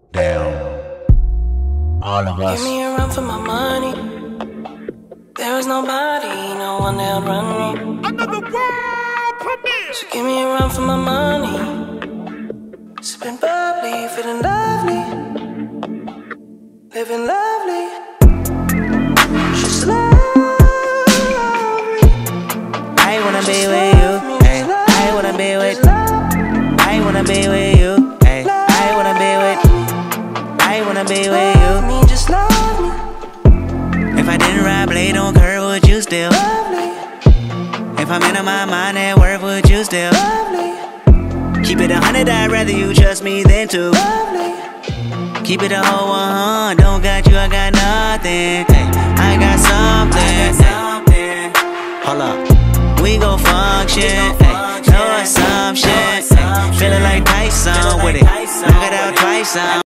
Damn. All of us. Give me a run for my money. There is nobody, no one that'll run me. Another world premiere. So give me a run for my money. Sipping bubbly, feeling lovely, living lovely. She's lovely. I wanna be with you. Hey, I wanna be with. I wanna be with you. Hey, I wanna be with. I wanna be with you. Me, just love me. If I didn't ride blade on curve, would you still? Lovely, If I'm in my mind at work, would you still? lovely, Keep it 100, I'd rather you trust me than two. lovely. Keep it a whole 100, don't got you, I got nothing. Hey, I got something. Hold up, we gon' function. Hey, no assumption. Feeling like Tyson with it. Knock it out twice.